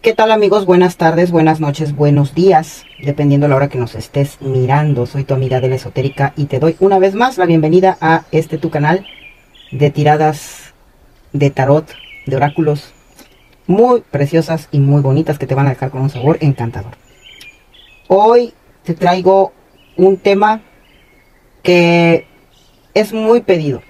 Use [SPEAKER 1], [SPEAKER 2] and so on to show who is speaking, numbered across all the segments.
[SPEAKER 1] ¿Qué tal, amigos? Buenas tardes, buenas noches, buenos días, dependiendo de la hora que nos estés mirando. Soy tu amiga de la esotérica y te doy una vez más la bienvenida a tu canal de tiradas de tarot, de oráculos muy preciosas y muy bonitas que te van a dejar con un sabor encantador. Hoy te traigo un tema que es muy pedido,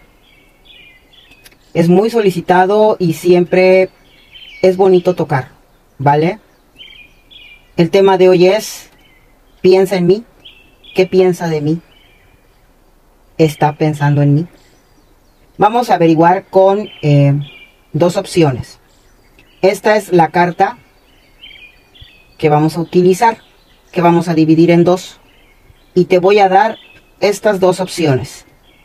[SPEAKER 1] es muy solicitado y siempre es bonito tocar, ¿vale? El tema de hoy es: piensa en mí. ¿Qué piensa de mí? ¿Está pensando en mí? Vamos a averiguar con dos opciones. Esta es la carta que vamos a utilizar, que vamos a dividir en dos, y te voy a dar estas dos opciones.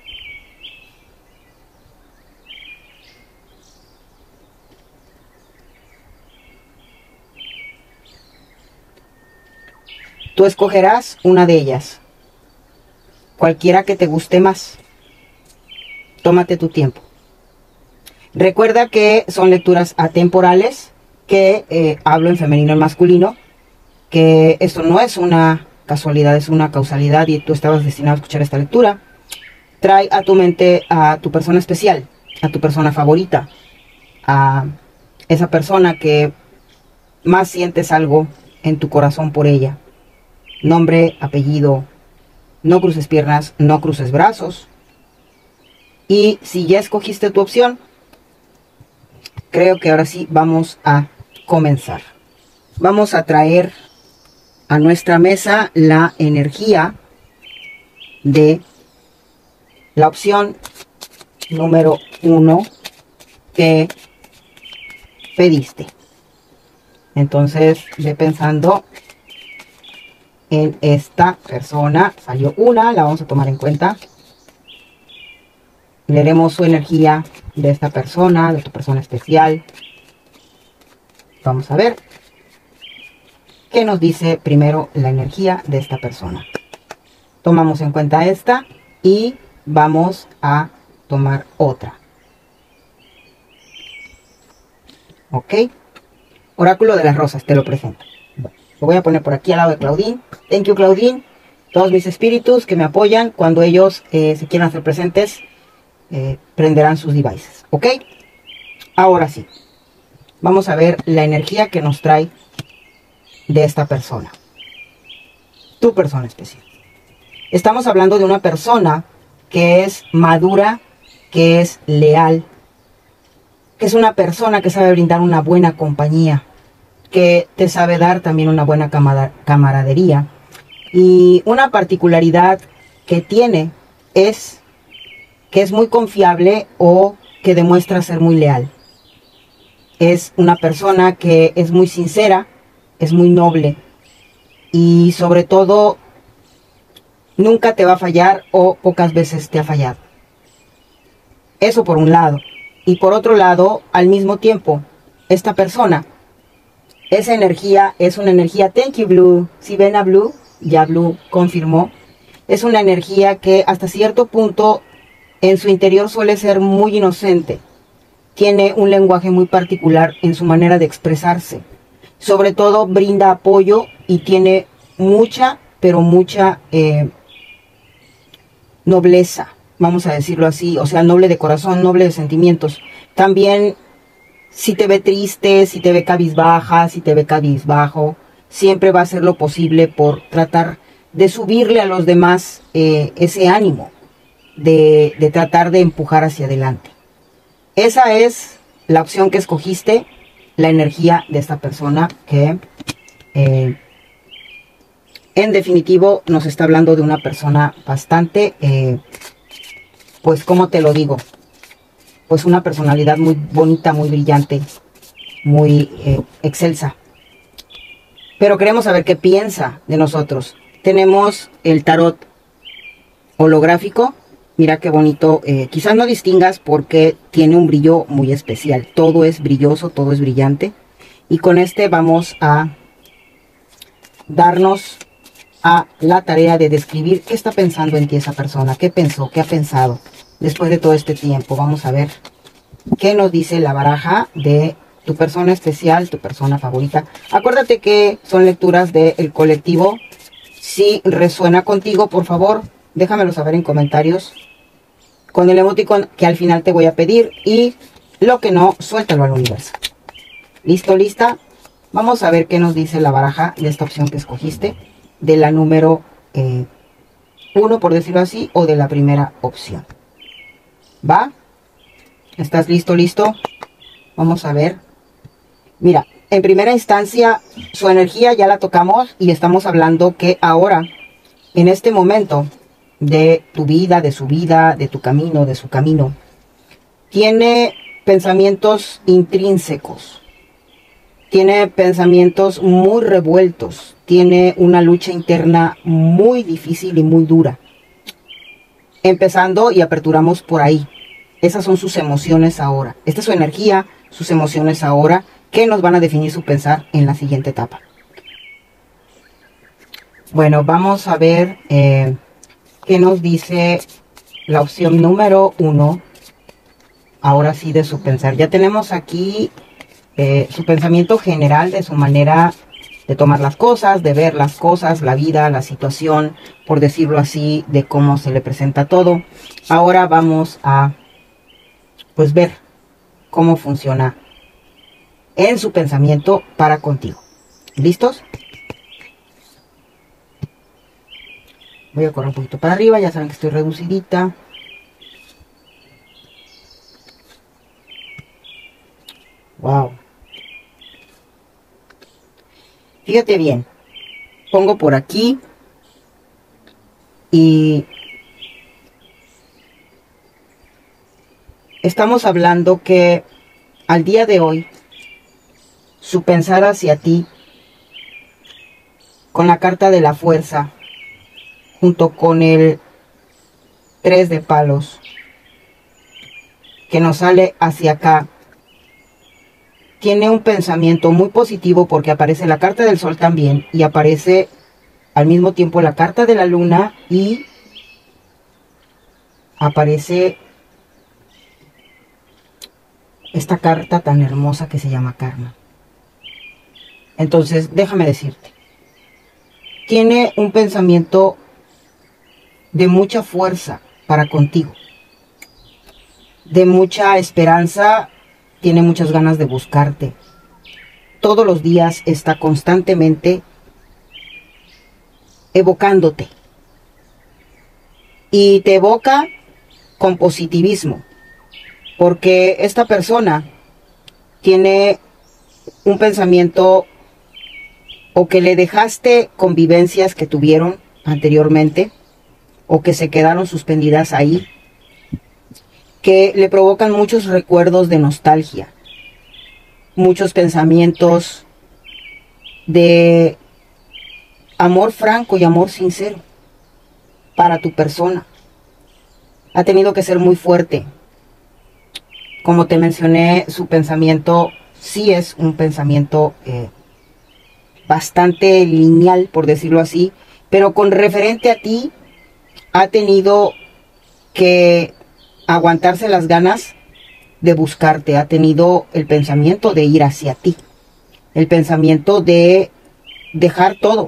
[SPEAKER 1] Tú escogerás una de ellas, cualquiera que te guste más. Tómate tu tiempo. Recuerda que son lecturas atemporales, que hablo en femenino y masculino, que esto no es una casualidad, es una causalidad y tú estabas destinado a escuchar esta lectura. Trae a tu mente a tu persona especial, a tu persona favorita, a esa persona que más sientes algo en tu corazón por ella. Nombre, apellido, no cruces piernas, no cruces brazos. Y si ya escogiste tu opción, creo que ahora sí vamos a comenzar. Vamos a traer a nuestra mesa la energía de la opción número 1 que pediste. Entonces, ve pensando en esta persona. Salió una, la vamos a tomar en cuenta. Leeremos su energía de esta persona, de tu persona especial. Vamos a ver qué nos dice primero la energía de esta persona. Tomamos en cuenta esta y vamos a tomar otra. Ok. Oráculo de las rosas, te lo presento. Bueno, lo voy a poner por aquí al lado de Claudine. Thank you, Claudine. Todos mis espíritus que me apoyan cuando ellos se quieran hacer presentes, prenderán sus devices. Ok. Ahora sí. Vamos a ver la energía que nos trae de esta persona. Tu persona especial. Estamos hablando de una persona que es madura, que es leal, que es una persona que sabe brindar una buena compañía, que te sabe dar también una buena camaradería. Y una particularidad que tiene es que es muy confiable o que demuestra ser muy leal. Es una persona que es muy sincera, es muy noble y sobre todo nunca te va a fallar o pocas veces te ha fallado. Eso por un lado. Y por otro lado, al mismo tiempo, esta persona, esa energía es una energía, thank you Blue, si ven a Blue, ya Blue confirmó, es una energía que hasta cierto punto en su interior suele ser muy inocente. Tiene un lenguaje muy particular en su manera de expresarse. Sobre todo brinda apoyo y tiene mucha, pero mucha nobleza, vamos a decirlo así. O sea, noble de corazón, noble de sentimientos. También si te ve triste, si te ve cabizbaja, si te ve cabizbajo, siempre va a hacer lo posible por tratar de subirle a los demás ese ánimo, de tratar de empujar hacia adelante. Esa es la opción que escogiste, la energía de esta persona que en definitivo nos está hablando de una persona bastante, pues ¿cómo te lo digo? Pues una personalidad muy bonita, muy brillante, muy excelsa. Pero queremos saber qué piensa de nosotros. Tenemos el tarot holográfico. Mira qué bonito, quizás no distingas porque tiene un brillo muy especial. Todo es brilloso, todo es brillante. Y con este vamos a darnos a la tarea de describir qué está pensando en ti esa persona. ¿Qué pensó? ¿Qué ha pensado? Después de todo este tiempo, vamos a ver qué nos dice la baraja de tu persona especial, tu persona favorita. Acuérdate que son lecturas del colectivo. Si resuena contigo, por favor, déjamelo saber en comentarios con el emoticon que al final te voy a pedir, y lo que no, suéltalo al universo. ¿Listo? ¿Lista? Vamos a ver qué nos dice la baraja de esta opción que escogiste, de la número 1, por decirlo así, o de la primera opción. ¿Va? ¿Estás listo? ¿Listo? Vamos a ver. Mira, en primera instancia, su energía ya la tocamos y estamos hablando que ahora, en este momento de tu vida, de su vida, de tu camino, de su camino, tiene pensamientos intrínsecos, tiene pensamientos muy revueltos, tiene una lucha interna muy difícil y muy dura. Empezando y aperturamos por ahí. Esas son sus emociones ahora. Esta es su energía, sus emociones ahora, que nos van a definir su pensar en la siguiente etapa. Bueno, vamos a ver qué nos dice la opción número 1. Ahora sí, de su pensar. Ya tenemos aquí su pensamiento general, de su manera de tomar las cosas, de ver las cosas, la vida, la situación, por decirlo así, de cómo se le presenta todo. Ahora vamos a, pues, ver cómo funciona en su pensamiento para contigo. ¿Listos? Voy a correr un poquito para arriba, ya saben que estoy reducidita. Wow. Fíjate bien. Pongo por aquí y estamos hablando que al día de hoy su pensar hacia ti, con la carta de la fuerza, junto con el 3 de palos, que nos sale hacia acá, tiene un pensamiento muy positivo, porque aparece la carta del sol también, y aparece al mismo tiempo la carta de la luna, y aparece esta carta tan hermosa que se llama karma. Entonces, déjame decirte, tiene un pensamiento de mucha fuerza para contigo, de mucha esperanza, tiene muchas ganas de buscarte. Todos los días está constantemente evocándote. Y te evoca con positivismo, porque esta persona tiene un pensamiento, o que le dejaste convivencias que tuvieron anteriormente, o que se quedaron suspendidas ahí, que le provocan muchos recuerdos de nostalgia, muchos pensamientos de amor franco y amor sincero para tu persona. Ha tenido que ser muy fuerte. Como te mencioné, su pensamiento sí es un pensamiento bastante lineal, por decirlo así, pero con referente a ti, ha tenido que aguantarse las ganas de buscarte, ha tenido el pensamiento de ir hacia ti, el pensamiento de dejar todo,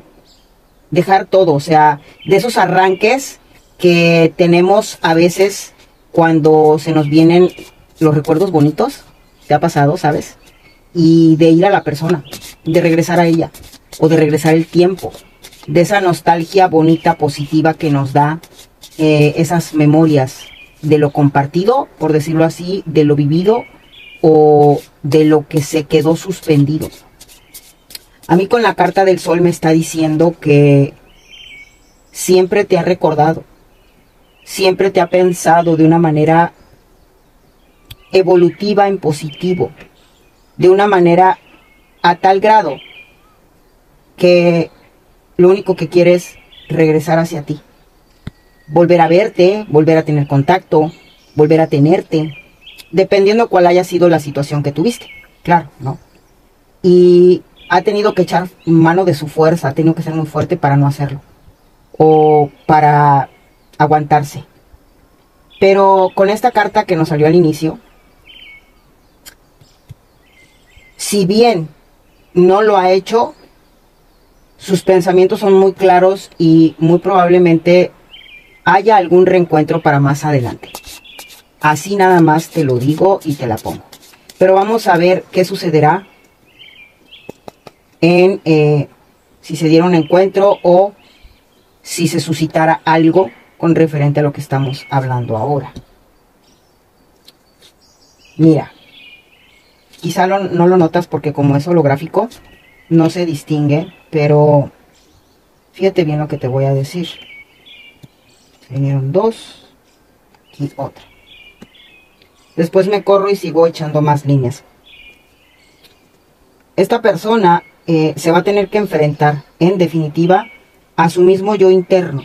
[SPEAKER 1] o sea, de esos arranques que tenemos a veces cuando se nos vienen los recuerdos bonitos, te ha pasado, ¿sabes? Y de ir a la persona, de regresar a ella, o de regresar el tiempo, de esa nostalgia bonita, positiva que nos da esas memorias de lo compartido, por decirlo así, de lo vivido, o de lo que se quedó suspendido. A mí con la carta del sol me está diciendo que siempre te ha recordado, siempre te ha pensado de una manera evolutiva, en positivo, de una manera a tal grado que lo único que quiere es regresar hacia ti, volver a verte, volver a tener contacto, volver a tenerte, dependiendo cuál haya sido la situación que tuviste, claro, ¿no? Y ha tenido que echar mano de su fuerza, ha tenido que ser muy fuerte para no hacerlo, o para aguantarse. Pero con esta carta que nos salió al inicio, si bien no lo ha hecho, sus pensamientos son muy claros y muy probablemente haya algún reencuentro para más adelante. Así nada más te lo digo y te la pongo. Pero vamos a ver qué sucederá en si se diera un encuentro o si se suscitara algo con referente a lo que estamos hablando ahora. Mira, quizá no lo notas porque como es holográfico, no se distingue, pero fíjate bien lo que te voy a decir. Vinieron dos y otra. Después me corro y sigo echando más líneas. Esta persona se va a tener que enfrentar, en definitiva, a su mismo yo interno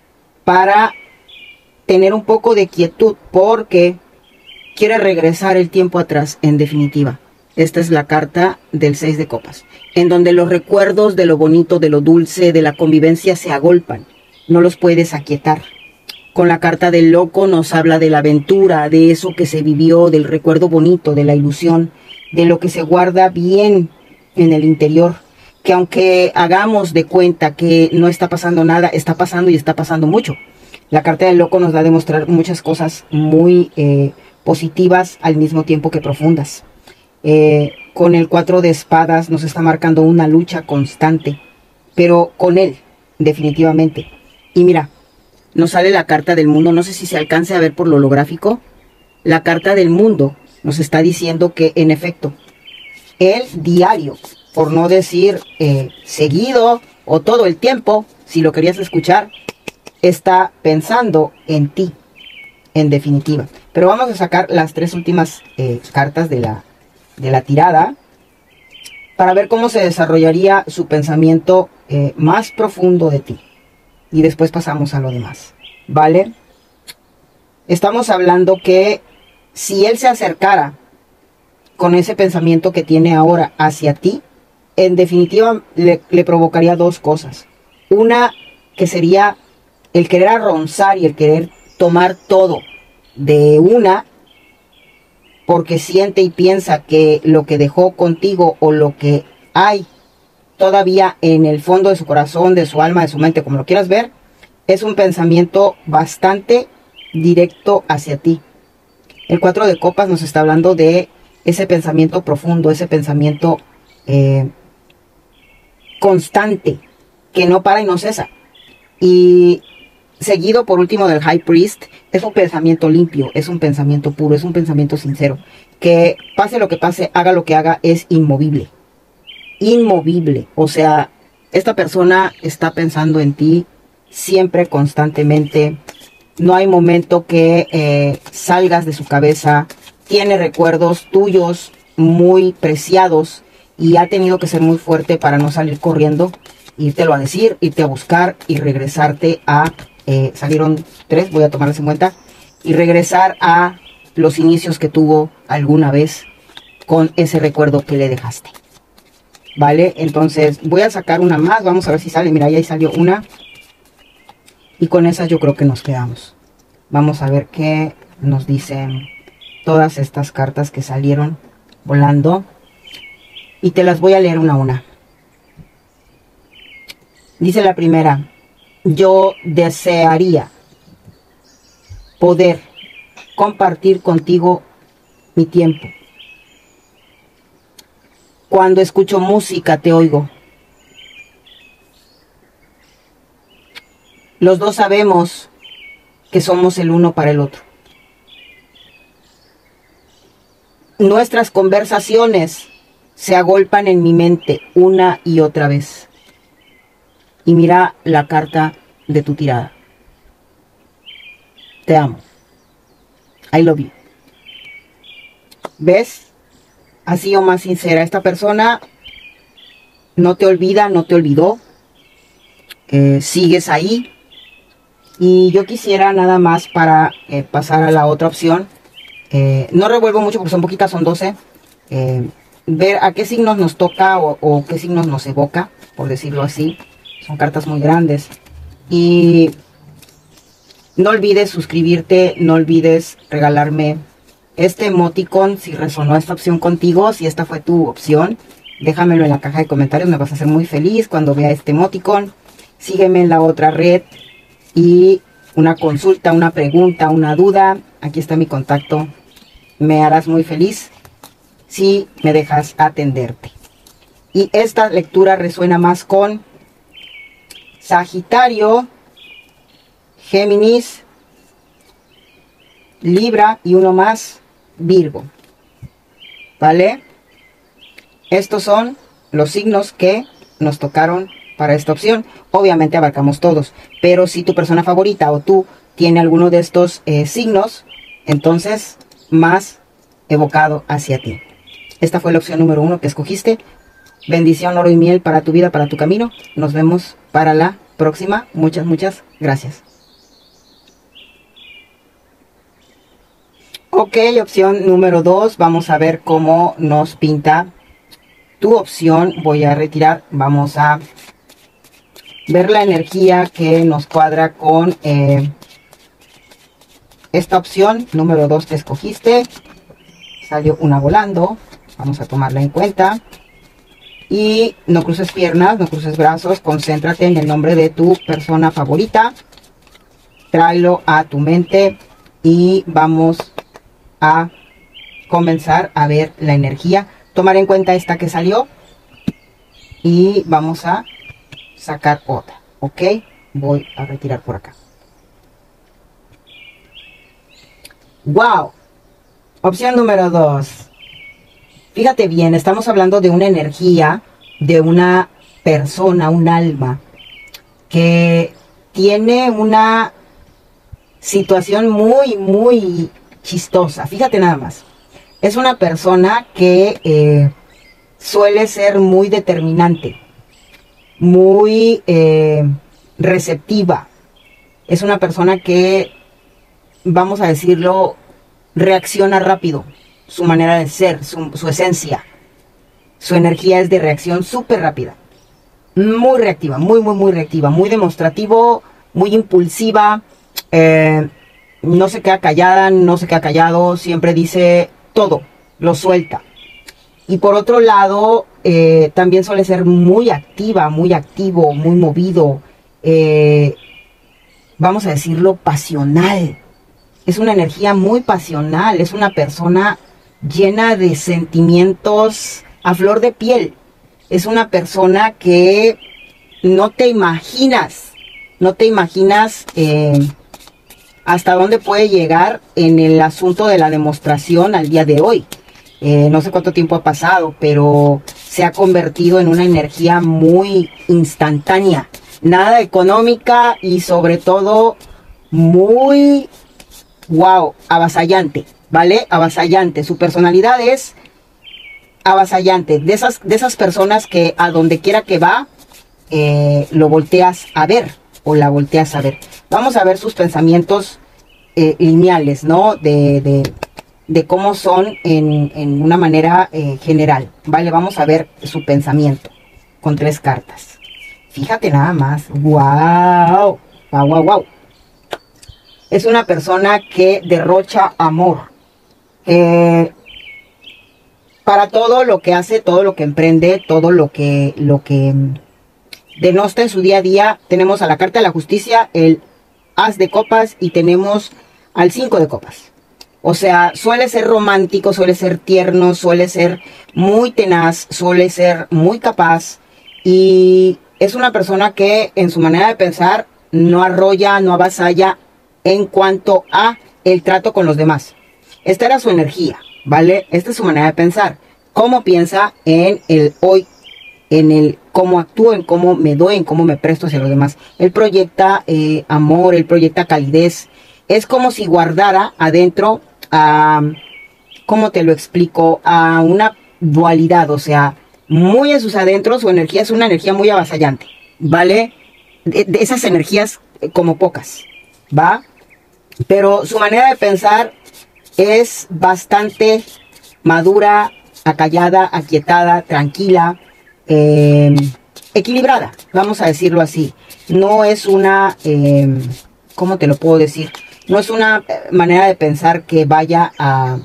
[SPEAKER 1] para tener un poco de quietud, porque quiere regresar el tiempo atrás, en definitiva. Esta es la carta del 6 de copas, en donde los recuerdos de lo bonito, de lo dulce, de la convivencia se agolpan. No los puedes aquietar. Con la carta del loco nos habla de la aventura, de eso que se vivió, del recuerdo bonito, de la ilusión, de lo que se guarda bien en el interior. Que aunque hagamos de cuenta que no está pasando nada, está pasando y está pasando mucho. La carta del loco nos da a demostrar muchas cosas muy positivas al mismo tiempo que profundas. Con el 4 de espadas nos está marcando una lucha constante, pero con él, definitivamente. Y mira, nos sale la carta del mundo, no sé si se alcance a ver por lo holográfico. La carta del mundo nos está diciendo que, en efecto, el diario, por no decir seguido o todo el tiempo, si lo querías escuchar, está pensando en ti, en definitiva. Pero vamos a sacar las tres últimas cartas de la tirada para ver cómo se desarrollaría su pensamiento más profundo de ti. Y después pasamos a lo demás, ¿vale? Estamos hablando que si él se acercara con ese pensamiento que tiene ahora hacia ti, en definitiva le provocaría dos cosas. Una, que sería el querer arronzar y el querer tomar todo de una, porque siente y piensa que lo que dejó contigo o lo que hay todavía en el fondo de su corazón, de su alma, de su mente, como lo quieras ver, es un pensamiento bastante directo hacia ti. El 4 de copas nos está hablando de ese pensamiento profundo, ese pensamiento constante, que no para y no cesa. Y seguido por último del High Priest, es un pensamiento limpio, es un pensamiento puro, es un pensamiento sincero, que pase lo que pase, haga lo que haga, es inmovible. Inmovible, o sea, esta persona está pensando en ti siempre, constantemente. No hay momento que salgas de su cabeza. Tiene recuerdos tuyos muy preciados y ha tenido que ser muy fuerte para no salir corriendo, írtelo a decir, irte a buscar y regresarte a salieron 3, voy a tomarlas en cuenta, y regresar a los inicios que tuvo alguna vez con ese recuerdo que le dejaste. Vale, entonces voy a sacar una más, vamos a ver si sale. Mira, ahí salió una. Y con esas yo creo que nos quedamos. Vamos a ver qué nos dicen todas estas cartas que salieron volando. Y te las voy a leer una a una. Dice la primera: yo desearía poder compartir contigo mi tiempo. Cuando escucho música te oigo. Los dos sabemos que somos el uno para el otro. Nuestras conversaciones se agolpan en mi mente una y otra vez. Y mira la carta de tu tirada. Te amo. I love you. ¿Ves? Así o más sincera. Esta persona no te olvida, no te olvidó. Sigues ahí. Y yo quisiera nada más para pasar a la otra opción. No revuelvo mucho porque son poquitas, son 12. Ver a qué signos nos toca o qué signos nos evoca, por decirlo así. Son cartas muy grandes. Y no olvides suscribirte, no olvides regalarme este emoticon, si resonó esta opción contigo, si esta fue tu opción, déjamelo en la caja de comentarios, me vas a hacer muy feliz cuando vea este emoticon. Sígueme en la otra red y una consulta, una pregunta, una duda, aquí está mi contacto. Me harás muy feliz si me dejas atenderte. Y esta lectura resuena más con Sagitario, Géminis, Libra y uno más, Virgo. ¿Vale? Estos son los signos que nos tocaron para esta opción. Obviamente abarcamos todos, pero si tu persona favorita o tú tiene alguno de estos signos, entonces más evocado hacia ti. Esta fue la opción número 1 que escogiste. Bendición, oro y miel para tu vida, para tu camino. Nos vemos para la próxima. Muchas, muchas gracias. Ok, opción número 2. Vamos a ver cómo nos pinta tu opción. Voy a retirar. Vamos a ver la energía que nos cuadra con esta opción número 2 que escogiste. Salió una volando. Vamos a tomarla en cuenta. Y no cruces piernas, no cruces brazos. Concéntrate en el nombre de tu persona favorita. Tráelo a tu mente. Y vamos a comenzar a ver la energía. Tomar en cuenta esta que salió. Y vamos a sacar otra. Ok. Voy a retirar por acá. ¡Wow! Opción número 2. Fíjate bien, estamos hablando de una energía, de una persona, un alma, que tiene una situación muy, muy chistosa. Fíjate nada más. Es una persona que suele ser muy determinante, muy receptiva. Es una persona que, vamos a decirlo, reacciona rápido. Su manera de ser, su esencia, su energía es de reacción súper rápida. Muy reactiva, muy reactiva, muy demostrativo, muy impulsiva. No se queda callada, no se queda callado, siempre dice todo, lo suelta. Y por otro lado, también suele ser muy activa, muy activo, muy movido. Vamos a decirlo, pasional. Es una energía muy pasional, es una persona llena de sentimientos a flor de piel. Es una persona que no te imaginas hasta dónde puede llegar en el asunto de la demostración al día de hoy. No sé cuánto tiempo ha pasado, pero se ha convertido en una energía muy instantánea, nada económica y sobre todo muy, wow, avasallante. ¿Vale? Avasallante. Su personalidad es avasallante. De esas personas que a donde quiera que va, lo volteas a ver o la volteas a ver. Vamos a ver sus pensamientos lineales, ¿no? De cómo son en una manera general. ¿Vale? Vamos a ver su pensamiento con 3 cartas. Fíjate nada más. ¡Wow! ¡Wow, wow, wow! Es una persona que derrocha amor. Para todo lo que hace, todo lo que emprende, todo lo que denosta en su día a día, tenemos a la carta de la justicia, el as de copas y tenemos al 5 de copas. O sea, suele ser romántico, suele ser tierno, suele ser muy tenaz, suele ser muy capaz y es una persona que en su manera de pensar no arrolla, no avasalla en cuanto a el trato con los demás. Esta era su energía, ¿vale? Esta es su manera de pensar. Cómo piensa en el hoy, en el cómo actúo, en cómo me doy, en cómo me presto hacia los demás. Él proyecta amor, él proyecta calidez. Es como si guardara adentro, ¿cómo te lo explico? A una dualidad, o sea, muy en sus adentros su energía es una energía muy avasallante, ¿vale? De esas energías como pocas, ¿va? Pero su manera de pensar es bastante madura, acallada, aquietada, tranquila, equilibrada, vamos a decirlo así. No es una, ¿cómo te lo puedo decir? No es una manera de pensar que vaya a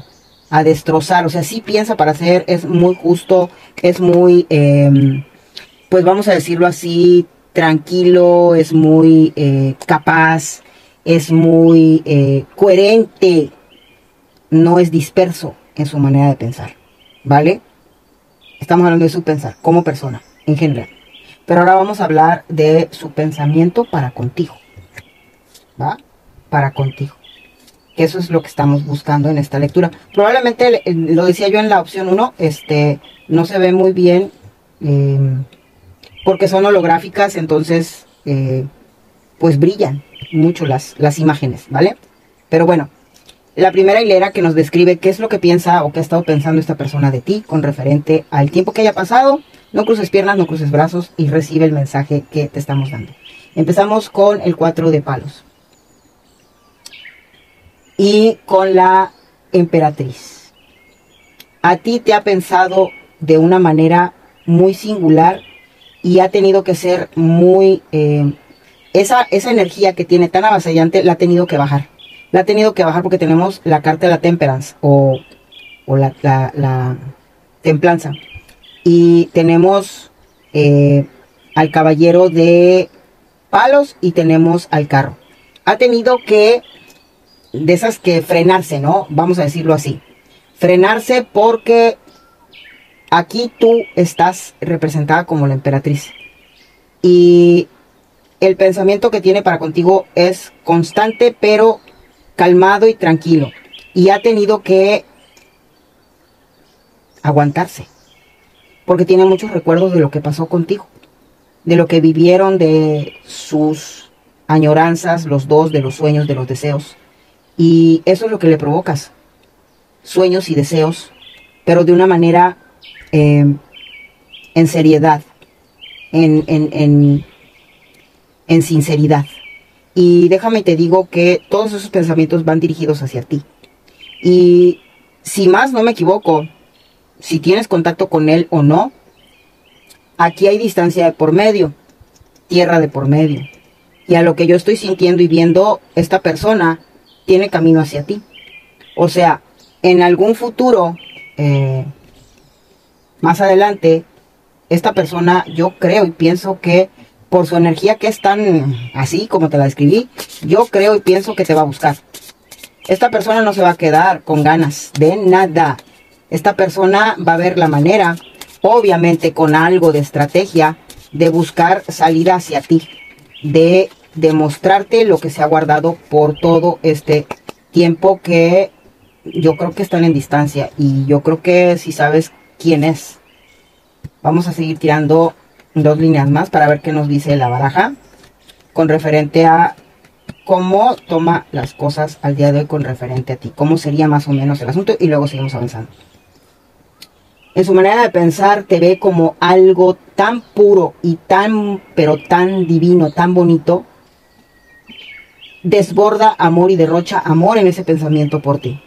[SPEAKER 1] a destrozar. O sea, sí piensa para hacer, es muy justo, es muy, pues vamos a decirlo así, tranquilo, es muy capaz, es muy coherente, no es disperso en su manera de pensar, ¿vale? Estamos hablando de su pensar como persona, en general. Pero ahora vamos a hablar de su pensamiento para contigo, ¿va? Para contigo. Eso es lo que estamos buscando en esta lectura. Probablemente, lo decía yo en la opción 1, no se ve muy bien porque son holográficas, entonces pues brillan mucho las imágenes, ¿vale? Pero bueno, la primera hilera que nos describe qué es lo que piensa o qué ha estado pensando esta persona de ti con referente al tiempo que haya pasado. No cruces piernas, no cruces brazos y recibe el mensaje que te estamos dando. Empezamos con el 4 de palos. Y con la emperatriz. A ti te ha pensado de una manera muy singular y ha tenido que ser muy... esa energía que tiene tan avasallante la ha tenido que bajar. La ha tenido que bajar porque tenemos la carta de la temperance o la templanza. Y tenemos al caballero de palos y tenemos al carro. Ha tenido que... de esas que frenarse, ¿no? Vamos a decirlo así. Frenarse porque aquí tú estás representada como la emperatriz. Y el pensamiento que tiene para contigo es constante, pero calmado y tranquilo. Y ha tenido que aguantarse. Porque tiene muchos recuerdos de lo que pasó contigo. De lo que vivieron, de sus añoranzas, los dos, de los sueños, de los deseos. Y eso es lo que le provocas. Sueños y deseos, pero de una manera en seriedad, en sinceridad. Y déjame te digo que todos esos pensamientos van dirigidos hacia ti. Y si más no me equivoco, si tienes contacto con él o no, aquí hay distancia de por medio, tierra de por medio. Y a lo que yo estoy sintiendo y viendo, esta persona tiene camino hacia ti. O sea, en algún futuro, más adelante, esta persona, yo creo y pienso que por su energía que es tan así como te la describí, yo creo y pienso que te va a buscar. Esta persona no se va a quedar con ganas de nada. Esta persona va a ver la manera, obviamente con algo de estrategia, de buscar salida hacia ti, de demostrarte lo que se ha guardado por todo este tiempo que yo creo que están en distancia. Y yo creo que si sabes quién es. Vamos a seguir tirando 2 líneas más para ver qué nos dice la baraja con referente a cómo toma las cosas al día de hoy con referente a ti, cómo sería más o menos el asunto, y luego seguimos avanzando. En su manera de pensar te ve como algo tan puro y tan, pero tan divino, tan bonito. Desborda amor y derrocha amor en ese pensamiento por ti.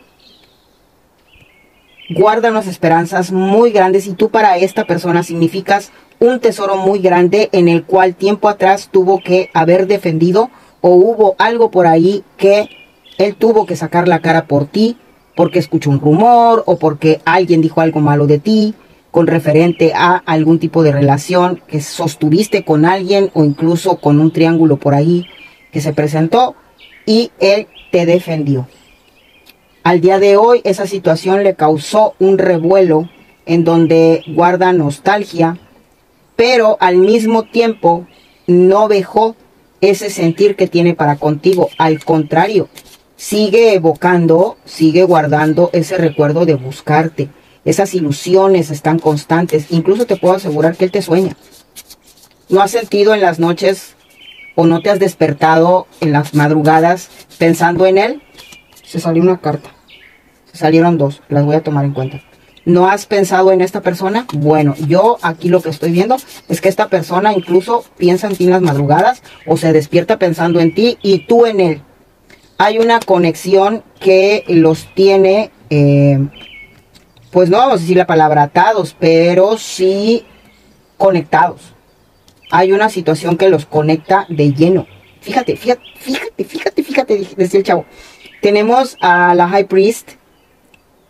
[SPEAKER 1] Guarda unas esperanzas muy grandes y tú para esta persona significas un tesoro muy grande en el cual tiempo atrás tuvo que haber defendido, o hubo algo por ahí que él tuvo que sacar la cara por ti porque escuchó un rumor o porque alguien dijo algo malo de ti con referente a algún tipo de relación que sostuviste con alguien o incluso con un triángulo por ahí que se presentó y él te defendió. Al día de hoy esa situación le causó un revuelo en donde guarda nostalgia, pero al mismo tiempo no dejó ese sentir que tiene para contigo. Al contrario, sigue evocando, sigue guardando ese recuerdo de buscarte. Esas ilusiones están constantes. Incluso te puedo asegurar que él te sueña. ¿No has sentido en las noches o no te has despertado en las madrugadas pensando en él? Se salió una carta. Se salieron 2. Las voy a tomar en cuenta. ¿No has pensado en esta persona? Bueno, yo aquí lo que estoy viendo es que esta persona incluso piensa en ti en las madrugadas o se despierta pensando en ti y tú en él. Hay una conexión que los tiene, pues no vamos a decir la palabra atados, pero sí conectados. Hay una situación que los conecta de lleno. Fíjate, decía el chavo. Tenemos a la High Priest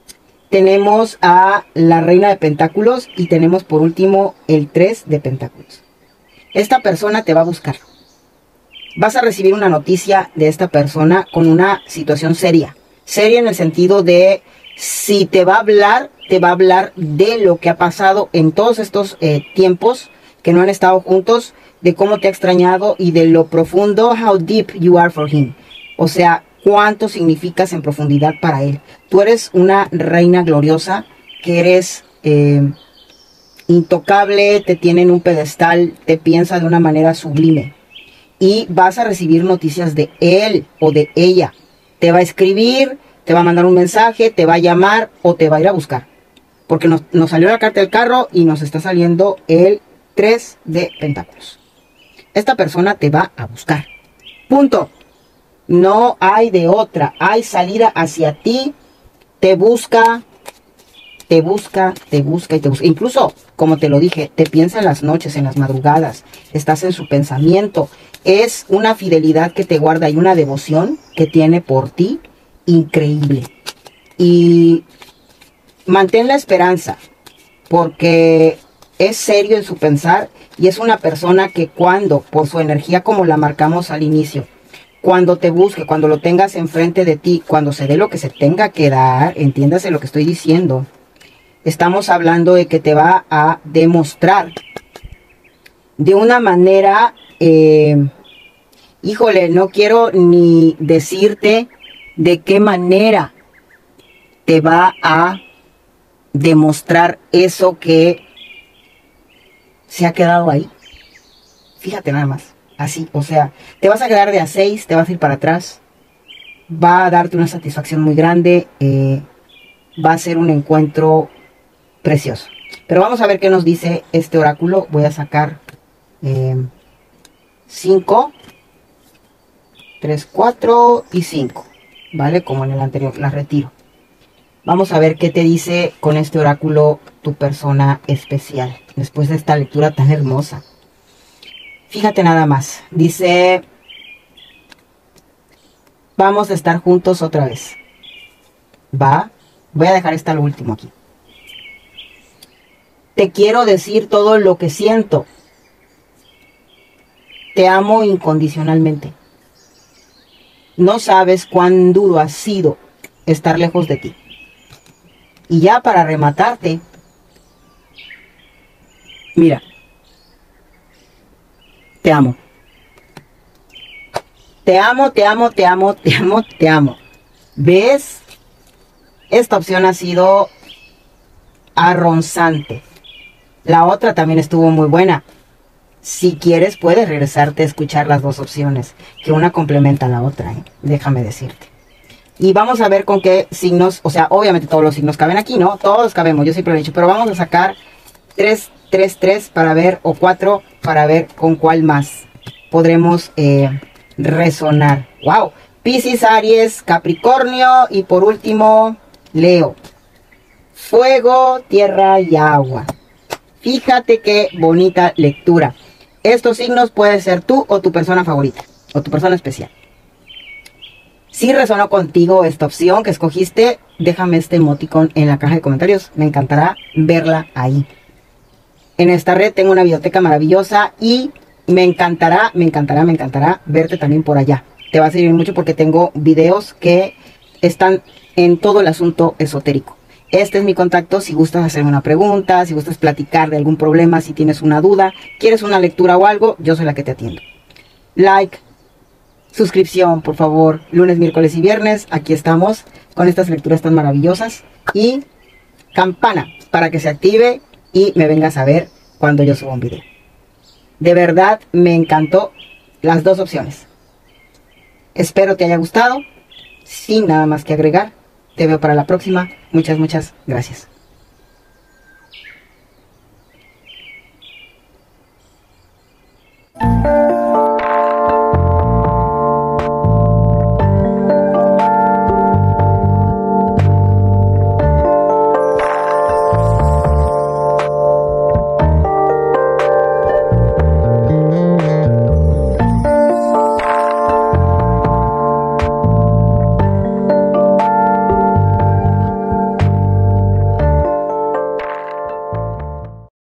[SPEAKER 1] tenemos a la reina de pentáculos y tenemos por último el 3 de pentáculos. Esta persona te va a buscar. Vas a recibir una noticia de esta persona con una situación seria. Seria en el sentido de, si te va a hablar de lo que ha pasado en todos estos tiempos que no han estado juntos, de cómo te ha extrañado y de lo profundo, how deep you are for him. O sea, cuánto significas en profundidad para él. Tú eres una reina gloriosa, que eres intocable, te tiene en un pedestal, te piensa de una manera sublime. Y vas a recibir noticias de él o de ella. Te va a escribir, te va a mandar un mensaje, te va a llamar o te va a ir a buscar. Porque nos salió la carta del carro y nos está saliendo el 3 de pentáculos. Esta persona te va a buscar. Punto. No hay de otra. Hay salida hacia ti. Te busca, te busca, te busca y te busca. Incluso, como te lo dije, te piensa en las noches, en las madrugadas. Estás en su pensamiento. Es una fidelidad que te guarda y una devoción que tiene por ti increíble. Y mantén la esperanza, porque es serio en su pensar y es una persona que cuando, por su energía como la marcamos al inicio, cuando te busque, cuando lo tengas enfrente de ti, cuando se dé lo que se tenga que dar, entiéndase lo que estoy diciendo, estamos hablando de que te va a demostrar de una manera, híjole, no quiero ni decirte de qué manera te va a demostrar eso que se ha quedado ahí. Fíjate nada más, así, o sea, te vas a quedar de a 6, te vas a ir para atrás, va a darte una satisfacción muy grande, va a ser un encuentro precioso. Pero vamos a ver qué nos dice este oráculo. Voy a sacar 5, 3, 4 y 5, ¿vale? Como en el anterior, las retiro. Vamos a ver qué te dice con este oráculo tu persona especial, después de esta lectura tan hermosa. Fíjate nada más, dice, vamos a estar juntos otra vez. Va, voy a dejar esta lo último aquí. Te quiero decir todo lo que siento. Te amo incondicionalmente. No sabes cuán duro ha sido estar lejos de ti. Y ya para rematarte, mira, te amo. Te amo, te amo, te amo, te amo, te amo. ¿Ves? Esta opción ha sido arronzante. La otra también estuvo muy buena. Si quieres, puedes regresarte a escuchar las dos opciones, que una complementa a la otra, ¿eh? Déjame decirte. Y vamos a ver con qué signos, o sea, obviamente todos los signos caben aquí, ¿no? Todos cabemos, yo siempre lo he dicho, pero vamos a sacar 3, 3, 3 para ver, o 4 para ver con cuál más podremos resonar. ¡Wow! Piscis, Aries, Capricornio y por último, Leo. Fuego, tierra y agua. Fíjate qué bonita lectura. Estos signos pueden ser tú o tu persona favorita, o tu persona especial. Si resonó contigo esta opción que escogiste, déjame este emoticón en la caja de comentarios. Me encantará verla ahí. En esta red tengo una biblioteca maravillosa y me encantará verte también por allá. Te va a servir mucho porque tengo videos que están en todo el asunto esotérico. Este es mi contacto si gustas hacerme una pregunta, si gustas platicar de algún problema, si tienes una duda, quieres una lectura o algo, yo soy la que te atiendo. Like, suscripción, por favor, lunes, miércoles y viernes, aquí estamos con estas lecturas tan maravillosas. Y campana para que se active y me vengas a ver cuando yo suba un video. De verdad me encantó las dos opciones. Espero te haya gustado. Sin nada más que agregar, te veo para la próxima. Muchas gracias.